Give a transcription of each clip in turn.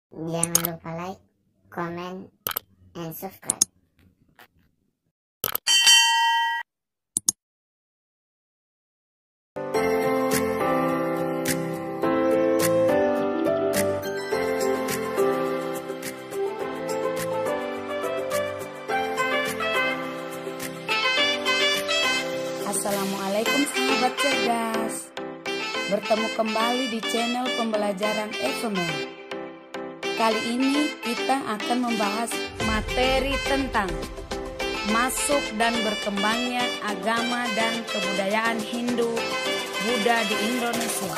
Jangan lupa like, comment, and subscribe. Assalamualaikum sahabat cerdas. Bertemu kembali di channel pembelajaran FML. Kali ini kita akan membahas materi tentang masuk dan berkembangnya agama dan kebudayaan Hindu Buddha di Indonesia.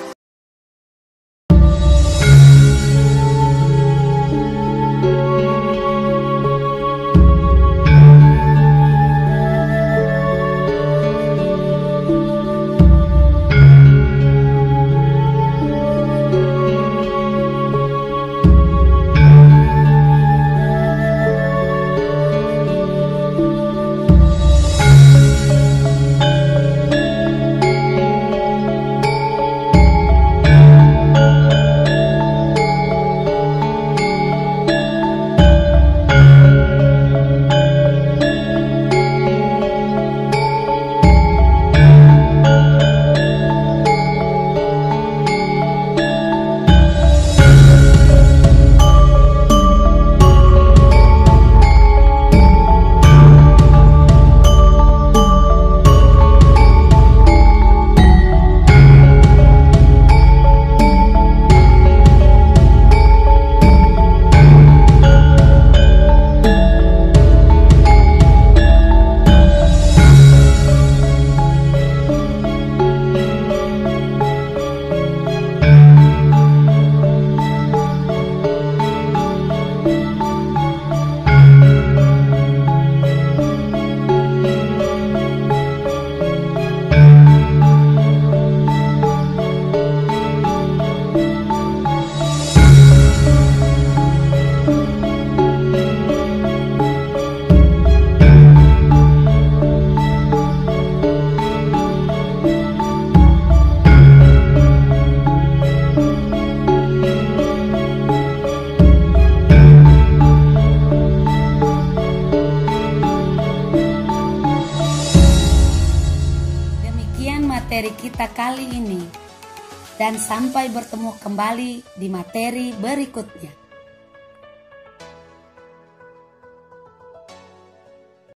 Materi kita kali ini, dan sampai bertemu kembali di materi berikutnya.